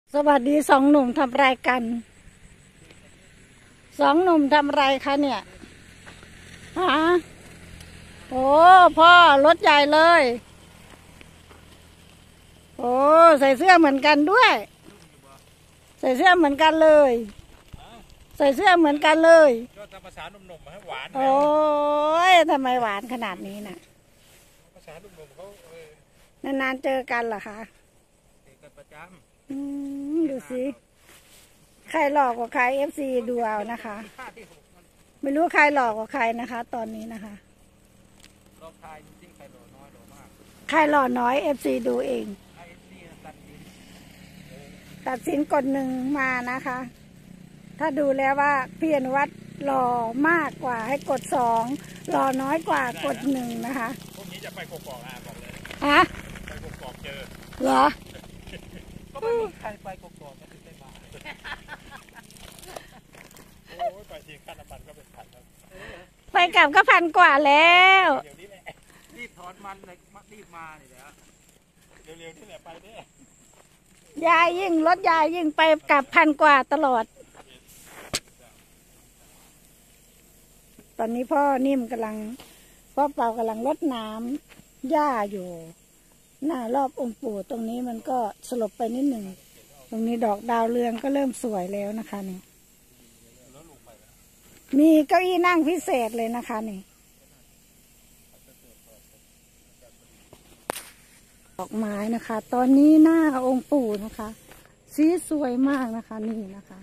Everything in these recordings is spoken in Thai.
สวัสดีสองหนุ่มทำไรกันสองหนุ่มทำไรคะเนี่ยฮะโอ้พ่อรถใหญ่เลยโอ้ใส่เสื้อเหมือนกันด้วยใส่เสื้อเหมือนกันเลยใส่เสื้อเหมือนกันเลยก็ตามภาษาหนุ่มๆมาให้หวานโอ้ยทำไมหวานขนาดนี้น่ะภาษาหนุ่มๆเขานานๆเจอกันเหรอคะเอกกันประจดูสิใครหลอกกว่าใคร FC ดูเอานะคะไม่รู้ใครหลอกกว่าใครนะคะ ตอนนี้นะคะรอบทายจริงๆใครหล่อน้อยหล่อมากใครหล่อน้อย FC ดูเองตัดสินกดหนึ่งมานะคะ ถ้าดูแล้วว่าพี่อนุวัฒน์หล่อมากกว่าให้กดสองหล่อน้อยกว่ากดหนึ่งนะคะพวกนี้จะไปกกอกบอกเลยฮะไปกกอกเจอเหรอก็ไม่มีใครไปกกอกก็ไม่มาโอ้ยไปทีค่าน้ำมันก็เป็นพันแล้วไปกลับก็1,000 กว่าแล้วเดี๋ยวนี้แหละรีบถอนมันเลยรีบมาเนี่ยแล้วเร็วๆนี่แหละไปเนี่ยยายยิ่งรถยายยิ่งไปกลับ1,000 กว่าตลอดตอนนี้พ่อนิ่มกำลังพ่อเปากำลังรดน้ำหญ้าอยู่หน้ารอบองค์ปู่ตรงนี้มันก็สลบไปนิดหนึ่งตรงนี้ดอกดาวเรืองก็เริ่มสวยแล้วนะคะนี่มีเก้าอี้นั่งพิเศษเลยนะคะนี่ดอกไม้นะคะ ตอนนี้หน้าองค์ปู่นะคะสีสวยมากนะคะนี่นะคะ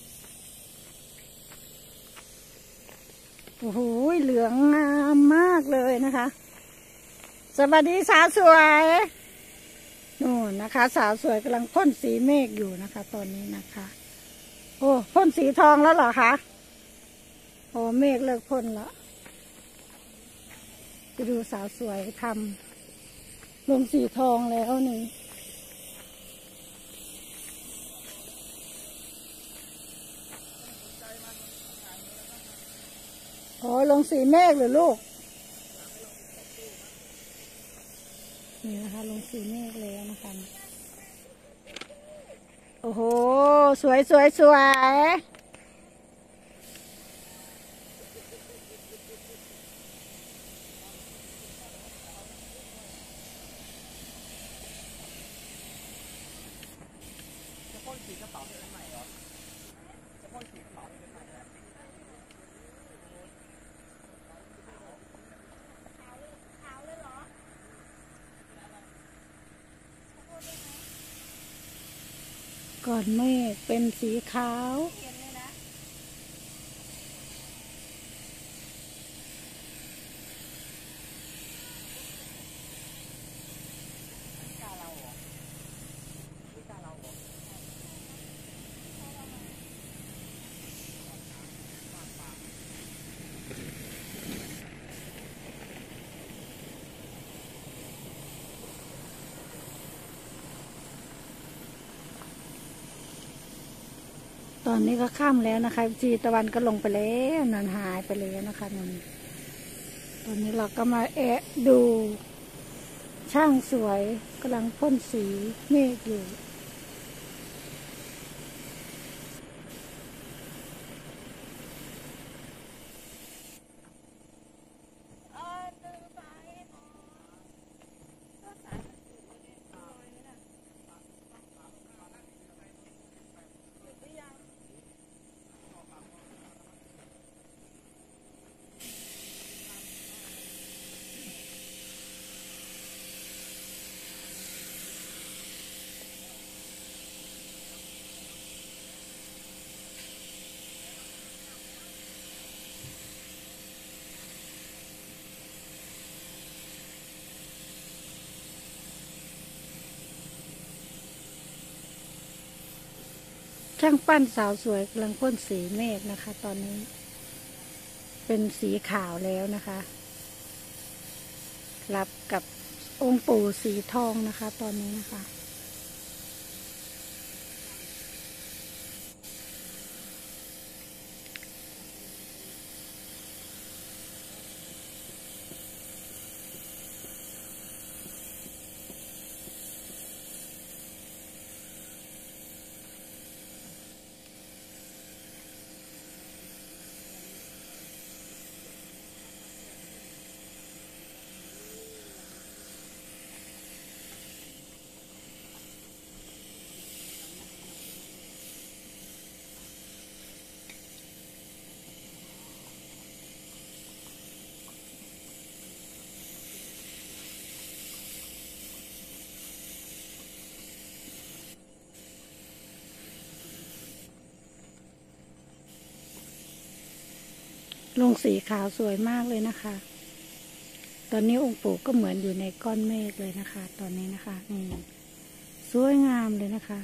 โอ้โหเหลืองงามมากเลยนะคะสวัสดีสาวสวยนู่นนะคะสาวสวยกำลังพ่นสีเมฆอยู่นะคะตอนนี้นะคะโอ้พ่นสีทองแล้วเหรอคะโอ้เมฆเลิกพ่นแล้วไปดูสาวสวยทำลงสีทองแล้วนี่โอ้ลงสีเมฆหรือลูกนี่นะคะลงสีเมฆแล้วนะคะโอ้โหสวยสวยสวยก่อนเมฆเป็นสีขาวตอนนี้ก็ค่ำแล้วนะคะจีตะวันก็ลงไปแล้วนันหายไปแล้วนะคะนันตอนนี้เราก็มาดูช่างสวยกำลังพ่นสีเมฆอยู่ช่างปั้นสาวสวยกำลังพ่นสีเมฆนะคะตอนนี้เป็นสีขาวแล้วนะคะรับกับองค์ปู่สีทองนะคะตอนนี้นะคะลงสีขาวสวยมากเลยนะคะ ตอนนี้องค์ปู่ก็เหมือนอยู่ในก้อนเมฆเลยนะคะ ตอนนี้นะคะนี่สวยงามเลยนะคะ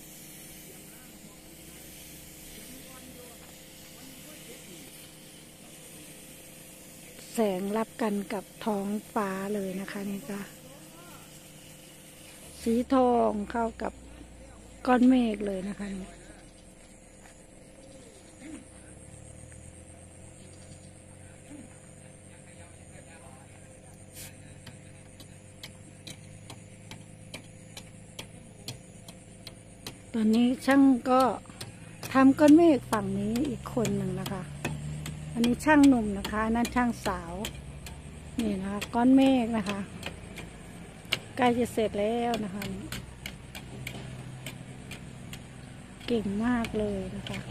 แสงรับกันกับท้องฟ้าเลยนะคะนี่จ้ะสีทองเข้ากับก้อนเมฆเลยนะคะนี่ตอนนี้ช่างก็ทำก้อนเมฆฝั่งนี้อีกคนหนึ่งนะคะ อันนี้ช่างหนุ่มนะคะนั่นช่างสาวนี่นะคะก้อนเมฆนะคะใกล้จะเสร็จแล้วนะคะเก่งมากเลยนะคะ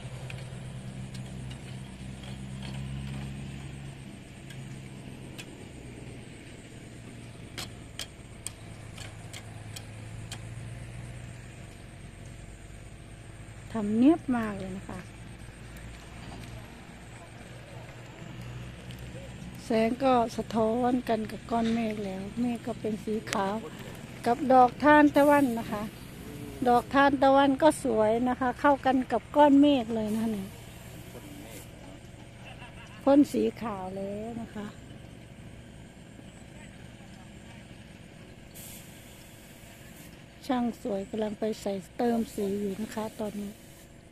ทำเนียบมากเลยนะคะแสงก็สะท้อนกันกับก้อนเมฆแล้วเมฆก็เป็นสีขาวกับดอกทานตะวันนะคะ ดอกทานตะวันก็สวยนะคะ เข้ากันกับก้อนเมฆเลยนะเนี่ยพ่นสีขาวแล้วนะคะช่างสวยกำลังไปใส่เติมสีอยู่นะคะตอนนี้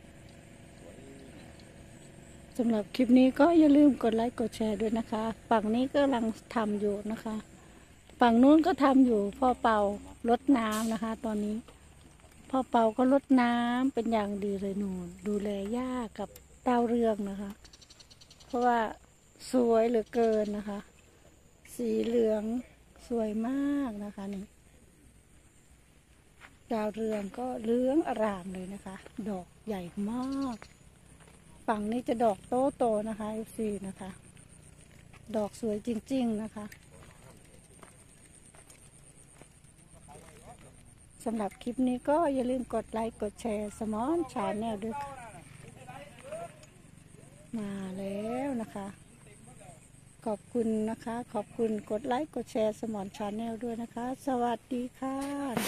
สำหรับคลิปนี้ก็อย่าลืมกดไลค์กดแชร์ด้วยนะคะฝั่งนี้ก็กำลังทำอยู่นะคะฝั่งนู้นก็ทำอยู่พ่อเป่ารดน้ำนะคะ ตอนนี้พ่อเป่าก็รดน้ำเป็นอย่างดีเลยหนูดูแลหญ้ากับดาวเรืองนะคะ เพราะว่าสวยเหลือเกินนะคะ สีเหลืองสวยมากนะคะนี่ดาวเรืองก็เหลืองอร่ามเลยนะคะ ดอกใหญ่มากฝั่งนี้จะดอกโตๆนะคะFCนะคะ ดอกสวยจริงๆนะคะสำหรับคลิปนี้ก็อย่าลืมกดไลค์กดแชร์สมอนชาแนลด้วยค่ะมาแล้วนะคะขอบคุณนะคะขอบคุณกดไลค์กดแชร์สมอนชาแนลด้วยนะคะสวัสดีค่ะ